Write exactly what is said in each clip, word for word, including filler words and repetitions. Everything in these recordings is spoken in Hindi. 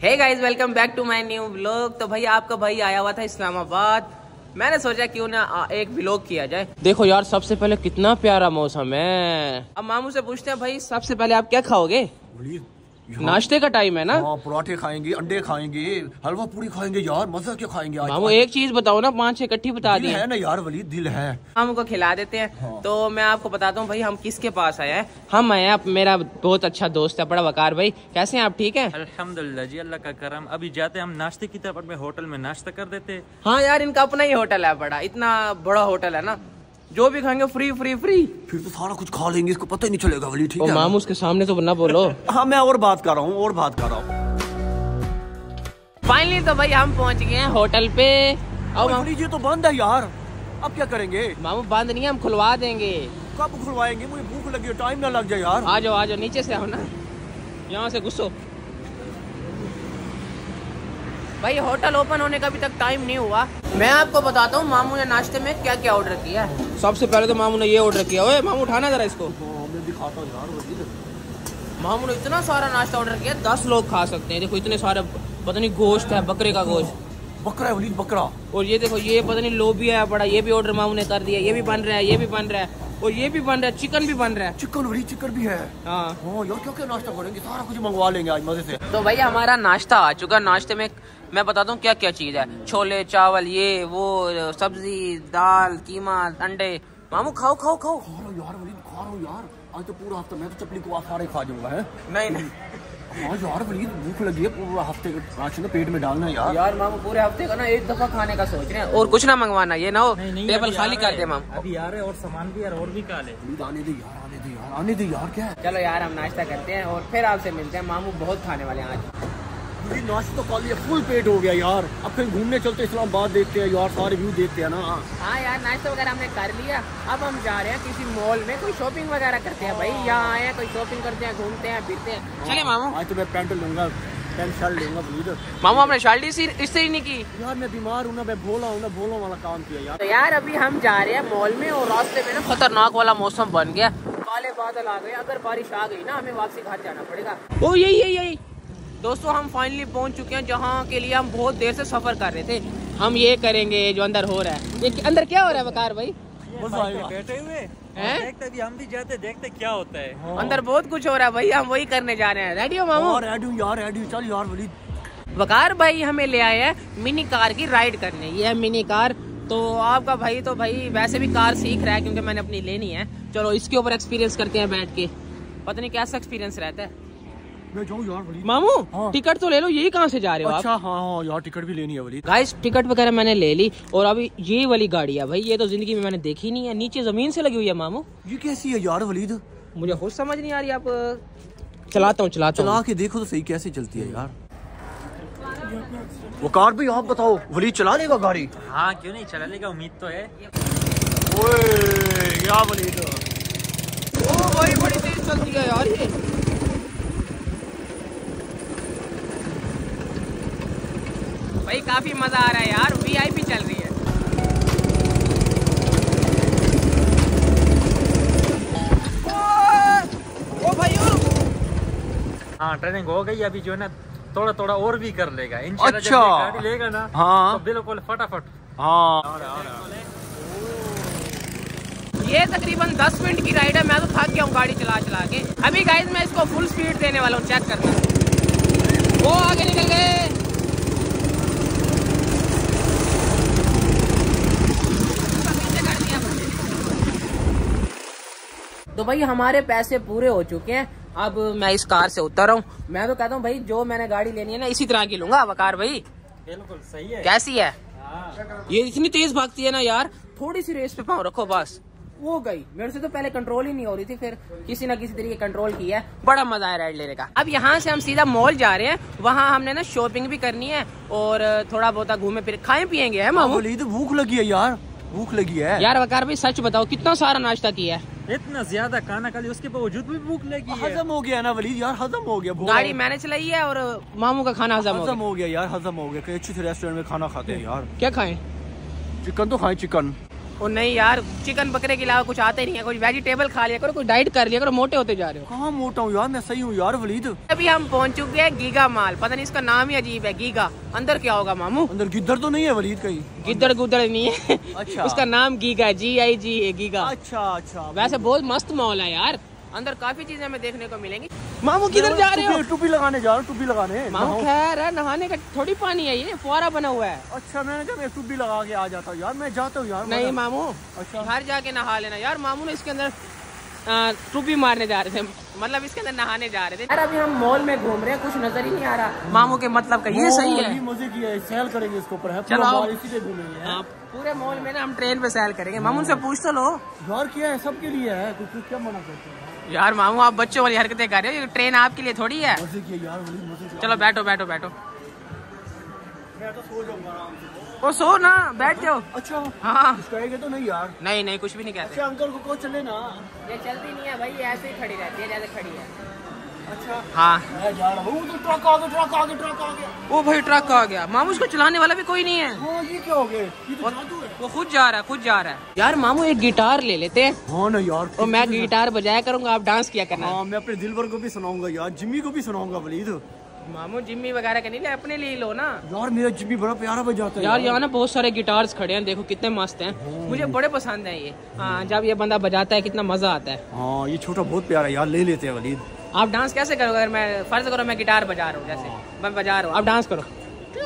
Hey guys, welcome back to my new vlog. तो भाई आपका भाई आया हुआ था इस्लामाबाद। मैंने सोचा क्यों ना एक व्लॉग किया जाए। देखो यार, सबसे पहले कितना प्यारा मौसम है। अब मामू से पूछते हैं, भाई सबसे पहले आप क्या खाओगे? नाश्ते का टाइम है ना। हाँ, पराठे खाएंगे, अंडे खाएंगे, हलवा पूरी खाएंगे यार। मजा क्या खाएंगे आज। मामू एक चीज बताओ ना, पांच छह इकट्ठी बता दी है ना यार वली, दिल है। हम को खिला देते हैं। हाँ। तो मैं आपको बताता हूँ भाई हम किसके पास आए हैं। हम आए हैं, मेरा बहुत अच्छा दोस्त है बड़ा वकार भाई। कैसे हैं आप? ठीक है अल्हम्दुलिल्लाह जी, अल्लाह का करम। अभी जाते हम नाश्ते की तरफ, में होटल में नाश्ता कर देते। हाँ यार, इनका अपना ही होटल है, बड़ा इतना बड़ा होटल है ना, जो भी खाएंगे फ्री फ्री फ्री। फिर तो सारा कुछ खा लेंगे, इसको पता ही नहीं चलेगा वली। ठीक है मामू उसके सामने तो ना बोलो। हाँ, मैं और बात कर रहा हूँ और बात कर रहा हूँ। फाइनली तो भाई हम पहुँच गए हैं होटल पे। और वली जी तो बंद है यार, अब क्या करेंगे? मामू बंद नहीं है, हम खुलवा देंगे। कब खुलवाएंगे? मुझे भूख लगी है, टाइम ना लग जाए यार। आ जाओ आ जाओ, नीचे से आओ ना, यहाँ से घुसो। भाई होटल ओपन होने का अभी तक टाइम नहीं हुआ। मैं आपको बताता हूँ मामू ने नाश्ते में क्या क्या ऑर्डर किया है। सबसे पहले तो मामू ने ये ऑर्डर किया। ओए मामू, उठाना जरा इसको। मैं दिखाता हूँ यार वली। मामू ने इतना सारा नाश्ता ऑर्डर किया, दस लोग खा सकते हैं। देखो इतने सारे, पता नहीं गोश्त है, बकरे का गोश्त। बकरा है वली, बकरा। और ये देखो, ये पता नहीं लोबिया है बड़ा, ये भी ऑर्डर मामू ने कर दिया। ये भी बन रहा है, ये भी बन रहा है, और ये भी बन रहा है, चिकन भी बन रहा है। चिकन वली, चिकन भी है। हाँ हाँ यार, क्या क्या नाश्ता करेंगे, सारा कुछ मंगवा लेंगे आज मजे से। तो भैया हमारा नाश्ता आ चुका। नाश्ते में मैं बताता हूँ क्या क्या चीज है। छोले चावल, ये वो, सब्जी, दाल, कीमा, अंडे। मामू खाओ खाओ खाओ। खा रहा हूँ यार वली, खा रहा हूँ यार। आज तो पूरा हफ्ता मैं तो चपली को सारे खा जाऊंगा। है नहीं नहीं हाँ यार वली, भूख लगी है, पूरा हफ्ते का राशन पेट में डालना है यार। यार मामू पूरे हफ्ते का ना एक दफा खाने का सोच रहे हैं, और कुछ ना मंगवाना। ये ना हो टेबल खाली कर दे मामू। अभी यार और सामान भी यार और भी काले। आने दे यार, आने दे यार, आने दे यार। क्या है? चलो यार हम नाश्ता करते हैं और फिर आपसे मिलते हैं। मामू बहुत खाने वाले हैं आज। नाश्ता तो खा लिया, फुल पेट हो गया यार। अब कहीं घूमने चलते, इस्लामाबाद देखते हैं यार, सारे व्यू देखते हैं ना। हाँ यार, नाश्ता वगैरह हमने कर लिया। अब हम जा रहे हैं किसी मॉल में, कोई शॉपिंग वगैरह करते हैं। भाई यहाँ आए हैं, कोई शॉपिंग करते हैं, घूमते हैं, फिरते हैं। चलिए मामू। आज तो मैं पैंट लूंगा, पैंट शर्ट लूंगा प्लीज। मामू आपने शर्ट इससे ही नहीं की यार? मैं बीमार हूँ ना, मैं भोला हूँ ना, भोलों वाला काम किया यार। तो यार अभी हम जा रहे हैं मॉल में, और रास्ते में ना खतरनाक वाला मौसम बन गया, काले बादल आ गए। अगर बारिश आ गई ना, हमें वापसी घर जाना पड़ेगा। ओ यही यही यही दोस्तों, हम फाइनली पहुंच चुके हैं जहां के लिए हम बहुत देर से सफर कर रहे थे। हम ये करेंगे जो अंदर हो रहा है। ये अंदर क्या हो रहा है वकार भाई? बैठे हुए हैं, देखते भी हम भी जाते, देखते क्या होता है। हाँ। अंदर बहुत कुछ हो रहा है भाई, हम वही करने जा रहे हैं। रेडी हो मामू? रेडी हूँ यार, रेडी। चल यार वली। वकार भाई हमें ले आए हैं मिनी कार की राइड करने। ये है मिनी कार। तो आपका भाई तो भाई वैसे भी कार सीख रहा है, क्योंकि मैंने अपनी लेनी है। चलो इसके ऊपर एक्सपीरियंस करते हैं बैठ के, पता नहीं कैसा एक्सपीरियंस रहता है। मैं जाऊँ यार वली? मामू हाँ। टिकट तो ले लो, यही कहाँ से जा रहे हो? अच्छा आप? हाँ हाँ यार, टिकट भी लेनी है वली। गाइस टिकट वगैरह मैंने ले ली, और अभी ये वाली गाड़ी है भाई, ये तो जिंदगी में मैंने देखी नहीं है। नीचे जमीन से लगी हुई है मामू। ये कैसी है यार वलीद? मुझे खुद समझ नहीं आ रही। आप चलाता हूँ चलाता चला के देखो तो सही, कैसे चलती है यार। वो कार भी आप बताओ, वली चला लेगा गाड़ी? हाँ क्यों नहीं, चला लेगा, उम्मीद तो है। ओए क्या वलीद, ओ भाई बड़ी तेज चलती है यार ये। भाई काफी मजा आ रहा है यार, वीआईपी चल रही है। ओ, ओ भाई ओ। हाँ ट्रेनिंग हो गई, अभी जो है ना थोड़ा थोड़ा और भी कर लेगा इंशाल्लाह। अच्छा। जब ये गाड़ी लेगा ना, हाँ तो बिल्कुल फटाफट। हाँ ये तकरीबन दस मिनट की राइड है। मैं तो थक गया हूँ गाड़ी चला चला के। अभी गाइस मैं इसको फुल स्पीड देने वाला हूँ, चेक करना। वो आगे निकल गए। तो भाई हमारे पैसे पूरे हो चुके हैं। अब मैं इस कार से उतर रहा हूँ। मैं तो कहता हूँ भाई, जो मैंने गाड़ी लेनी है ना, इसी तरह की लूंगा। वकार भाई बिल्कुल सही है। कैसी है? हाँ। ये इतनी तेज भागती है ना यार, थोड़ी सी रेस पे पाँव रखो बस, वो गई। मेरे से तो पहले कंट्रोल ही नहीं हो रही थी, फिर किसी ना किसी तरीके कंट्रोल किया है। बड़ा मजा आया राइड लेने का। अब यहाँ से हम सीधा मॉल जा रहे हैं, वहाँ हमने ना शॉपिंग भी करनी है, और थोड़ा बहुत घूमे फिर खाए पियेंगे। है मामू? भूख लगी है यार, भूख लगी है यार। वकार भाई सच बताओ, कितना सारा नाश्ता किया है? इतना ज्यादा खाना खा लिया, उसके बावजूद भी भूख लगी है। हजम हो गया ना वलीद यार, हजम हो गया। गाड़ी मैंने चलाई है, और मामू का खाना हजम हो गया। हो गया यार, हजम हो गया। कहीं अच्छी से रेस्टोरेंट में खाना खाते हैं यार। क्या खाएं? चिकन तो खाएं, चिकन। और नहीं यार, चिकन बकरे के अलावा कुछ आता ही नहीं है। कुछ वेजिटेबल खा लिया करो, कुछ डाइट कर लिया करो, मोटे होते जा रहे हो। कहाँ मोटा हूँ यार, मैं सही हूँ यार वलीद। अभी हम पहुंच चुके हैं गीगा माल। पता नहीं इसका नाम ही अजीब है, गीगा। अंदर क्या होगा मामू? अंदर गिद्दर तो नहीं है वलीद कहीं? गिद्दर गुद्दर नहीं है। अच्छा। उसका नाम गीगा, जी आई जी है, गीगा। अच्छा अच्छा। वैसे बहुत मस्त मॉल है यार, अंदर काफी चीजें हमें देखने को मिलेंगी। मामू किधर जा रहे हो? टोपी लगाने जा रहा हूँ, टोपी लगाने। मामू खैर है, नहाने का थोड़ी पानी है, ये फुआरा बना हुआ है। अच्छा, मैंने कहा मैं टोपी लगा के आ जाता हूँ यार, मैं जाता हूँ यार। नहीं मामू, अच्छा, घर जाके नहा लेना यार। मामू ने इसके अंदर टोपी मारने जा रहे थे, मतलब इसके अंदर नहाने जा रहे थे यार। अभी हम मॉल में घूम रहे हैं, कुछ नजर ही नहीं आ रहा मामू के मतलब का। ये सही है, मजे की है, सैल करेंगे इसके ऊपर। चलो इसी पे घूमेंगे। हाँ, पूरे मॉल में ना हम ट्रेन पे सैल करेंगे। मामू से पूछ तो लो यार, क्या है सबके लिए है, कुछ क्या मना करते हैं यार। मामू आप बच्चों वाली हरकतें कर रहे हो, ये ट्रेन आपके लिए थोड़ी है। मजे किया यार, मजे किया। चलो बैठो बैठो बैठो। मैं तो सो जाऊंगा आराम से। वो सो ना, बैठ जाओ। अच्छा हाँ, कुछ कहेंगे तो नहीं यार? नहीं नहीं, कुछ भी नहीं कहते। अच्छा, अंकल को कहो चले ना। ये चलती नहीं है भाई, ये ऐसे ही खड़ी रहती है जैसे खड़ी है। अच्छा हाँ, मैं जा रहा हूँ। तो ट्रक आ गया, ट्रक आ गया, ट्रक आ गया। ओ भाई ट्रक आ गया। मामू इसको चलाने वाला भी कोई नहीं है। हाँ, ये क्या हो गया? ये तो जादू है। वो खुद जा रहा है, खुद जा रहा है यार। मामू एक गिटार ले लेते हैं। हाँ ना यार, और मैं गिटार बजाया करूंगा, आप डांस किया करना। हाँ, मैं अपने दिलबर को भी सुनाऊंगा यार, जिम्मी को भी सुनाऊंगा वलीद। मामू जिम्मी वगैरह का नहीं ले, अपने लिए लो ना यार। मेरा जिम्मी बड़ा प्यारा बजाता है यार। यहाँ ना बहुत सारे गिटार्स खड़े हैं, देखो कितने मस्त हैं। मुझे बड़े पसंद है ये। हाँ, जब ये बंदा बजाता है कितना मजा आता है। हाँ, ये छोटा बहुत प्यारा यार, ले लेते हैं वलीद। आप डांस कैसे करोगे? अगर मैं फर्ज करो मैं गिटार बजा रहा हूँ, जैसे मैं बजा रहा हूँ, आप डांस करो।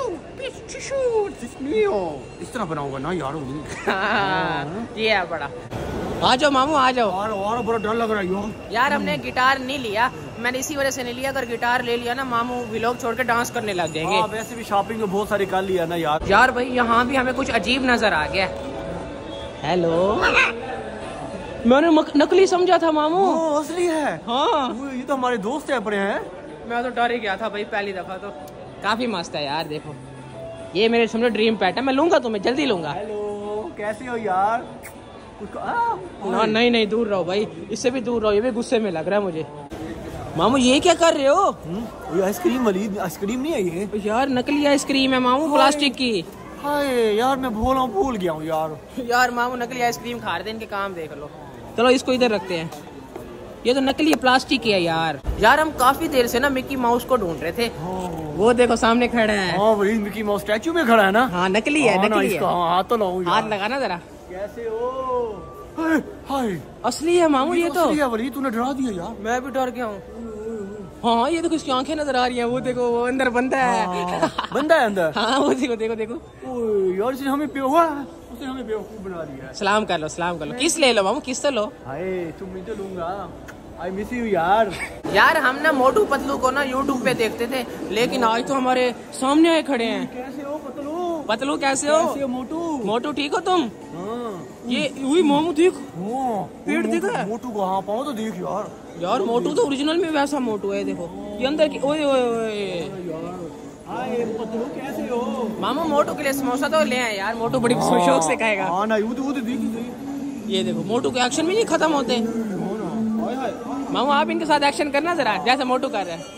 इस तरह बनाऊंगा ना यार वलीद। हाँ, ये है बड़ा। आ जाओ मामू, आ जाओ। और और बड़ा डर लग रहा है यार। यार हमने गिटार नहीं लिया, मैंने इसी वजह से नहीं लिया। अगर गिटार ले लिया ना मामू, व्लॉग छोड़ के डांस करने लग जाएंगे। हाँ, वैसे भी शॉपिंग में बहुत सारी कर लिया ना यार। यार भाई यहाँ भी हमें कुछ अजीब नजर आ गया। हेलो, मैंने नकली समझा था मामू। ओ, असली है। हाँ, वो, ये तो हमारे दोस्त है अपने हैं। मैं तो डर ही गया था भाई पहली दफा तो। काफी मस्त है यार, देखो ये मेरे समझो ड्रीम पेट है। मैं लूंगा तुम्हें, जल्दी लूंगा। हेलो, कैसे हो यार? कुछ ना, नहीं नहीं, दूर रहो भाई, इससे भी दूर रहो, ये भी गुस्से में लग रहा है मुझे। मामू ये क्या कर रहे हो? ये आइसक्रीम वलीद, आइसक्रीम नहीं है ये यार, नकली आइसक्रीम है मामू, प्लास्टिक की। हाय यार, मैं भूल भूल गया हूँ यार। यार मामू नकली आइसक्रीम खा रहे थे, इनके काम देख लो। चलो इसको इधर रखते हैं, ये तो नकली प्लास्टिक की है यार। यार हम काफी देर से ना मिक्की माउस को ढूंढ रहे थे। वो देखो सामने खड़ा है। हाँ वही मिक्की माउस स्टैचू में खड़ा है ना। हाँ नकली है, हाँ, नकली इसका, है। हाँ, हाथ तो लाऊं यार। हाथ लगाना जरा। कैसे हो? हाय हाय, असली है मामू ये तो। असली है वली, तूने डरा दिया यार। मैं भी डर गया हूँ। हाँ ये देखो इसकी आंखें नजर आ रही हैं, वो देखो वो अंदर बंदा है। हाँ, बंदा है अंदर। हाँ वो देखो देखो देखो। ओए यार, इसने हमें बेवकूफ हुआ, उसने हमें बेवकूफ बना दिया है। सलाम कर लो, सलाम कर लो। किस ले लो मामू, किस तो लो। हाय तुम मुझे लूंगा, आई मिस यू यार। यार हम ना मोटू पतलू को ना यूट्यूब पे देखते थे, लेकिन आज तो हमारे सामने आए खड़े हैं। कैसे हो पतलू? पतलू कैसे हो? कैसे हो मोटू? मोटू ठीक हो तुम? हाँ। ये वही मामू देख, हाँ, पेड़ दिख रहा है। मोटू को हाँ पाओ तो देख यार। यार मोटू तो ओरिजिनल में वैसा मोटू है, देखो ये अंदर की। ओए ओए ओए हाय पतलू कैसे हो? मामू मोटू के लिए समोसा तो ले आए यार, मोटू बड़ी शौक से खाएगा। हाँ ना, वो तो वो तो देख ही सही। ये देखो मोटू के एक्शन भी नहीं खत्म होते। हाय हाय मामू आप इनके साथ एक्शन करना जरा, जैसे मोटू कर रहा है।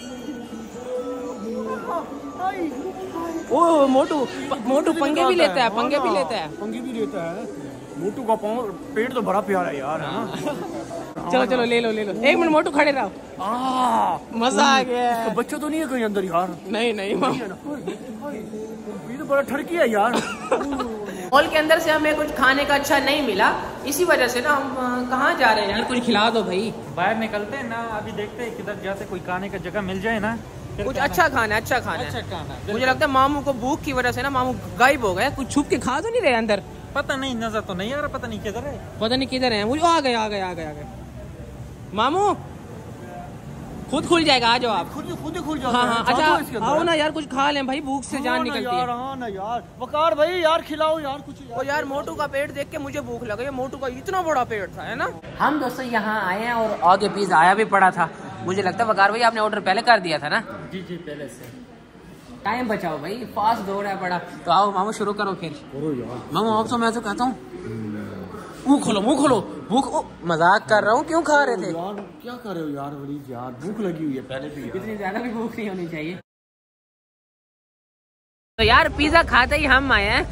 ओ मोटू मोटू पंगे भी लेता है, पंगे भी लेता है, पंगे भी लेता है। मोटू का पाँव पेट तो बड़ा प्यारा है यार। चलो चलो ले लो ले लो, एक मिनट मोटू खड़े रहो। मजा आ गया। इसका बच्चा तो नहीं है कहीं अंदर यार? नहीं नहीं मामू, ये तो बड़ा ठरकी है यार। मॉल के अंदर से हमें कुछ खाने का अच्छा नहीं मिला, इसी वजह से ना हम कहाँ जा रहे हैं यार, कुछ खिला दो भाई। बाहर निकलते हैं ना, अभी देखते हैं किधर जाते, कोई खाने का जगह मिल जाए ना, कुछ अच्छा खाना है, अच्छा खाना अच्छा है। खाना। मुझे लगता है मामू को भूख की वजह से ना मामू गायब हो गए, कुछ छुप के खा तो नहीं रहे अंदर। पता नहीं, नजर तो नहीं आ रहा, पता नहीं किधर है। पता नहीं किधर है। मुझे आ गए आ गए आ गए आ गए। मामू खुद खुल जाएगा, आ जाओ आप। खुद खुद ही खुल जाता हाँ है। हाँ जादू है इसके अच्छा अंदर। आओ ना यार, कुछ खा लें भाई, भूख से जान हाँ ना निकलती यार, है। हाँ ना यार, वकार भाई यार खिलाओ यार कुछ यार। ओ यार मोटू का पेट देख के मुझे भूख लग गई, मोटू का इतना बड़ा पेट था, है ना। हम दोस्तों यहाँ आए हैं और आगे पिज्जा आया भी पड़ा था। मुझे लगता है वकार भाई आपने ऑर्डर पहले कर दिया था ना? जी जी पहले से। टाइम बचाओ भाई, फास्ट दौड़ है बड़ा। तो आओ मामू शुरू करो फिर। मामू आप तो मैं तो कहता हूँ मुँह खोलो, मुँह खोलो, भूख। मजाक कर रहा हूँ, क्यों खा रहे थे यार? क्या कर रहे हो यार वलीद यार, भूख लगी हुई है पहले भी यार। इतनी ज्यादा भी भूख नहीं होनी चाहिए। तो यार पिज्जा खाते ही हम आए हैं,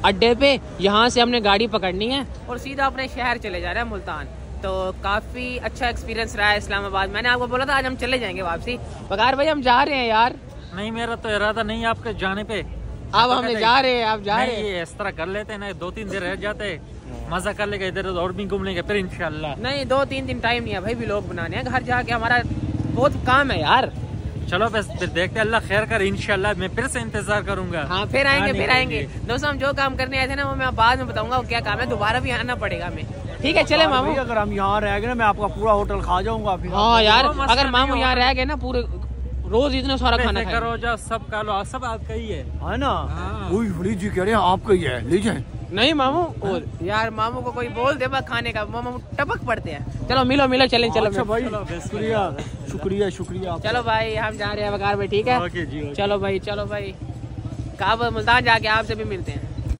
अड्डे पे, यहाँ से हमने गाड़ी पकड़नी है और सीधा अपने शहर चले जा रहे हैं मुल्तान। तो काफ़ी अच्छा एक्सपीरियंस रहा है इस्लामाबाद। मैंने आपको बोला था आज हम चले जाएंगे वापसी। बकार भाई हम जा रहे हैं यार। नहीं मेरा तो इरादा नहीं है आपके जाने पे। अब हम जा रहे हैं, आप जा रहे हैं। ये इस तरह कर लेते हैं ना, दो तीन दिन रह जाते, मजा कर लेगा इधर और भी घूम लेंगे फिर इंशाल्लाह। नहीं दो तीन दिन टाइम नहीं है भाई, भी लोग बनाने हैं, घर जाके हमारा बहुत काम है यार। चलो बस फिर देखते, अल्लाह खैर कर, इंशाल्लाह मैं फिर से इंतजार करूंगा। हाँ फिर आएंगे फिर आएंगे दोस्तों। हम जो काम करने आए थे ना वो मैं बाद में बताऊंगा क्या काम है, दोबारा भी आना पड़ेगा हमें। ठीक है चले मामू। अगर हम यहाँ रह गए ना मैं आपका पूरा होटल खा जाऊंगा। हाँ यार अगर मामू यहाँ रह गए ना पूरे रोज इतना सारा खाना करो जाओ, सब खा लो, सब आपका ही है है ना। वही जी कह रहे हैं आपका ही है, ले जाए। नहीं मामू और यार मामू को कोई बोल दे बस खाने का, मामू टपक पड़ते हैं। चलो मिलो मिलो चलें चलो। अच्छा भाई शुक्रिया शुक्रिया शुक्रिया। चलो भाई हम जा रहे हैं बकार भाई। ठीक है चलो भाई चलो भाई, कब मुल्तान जाके आपसे भी मिलते हैं।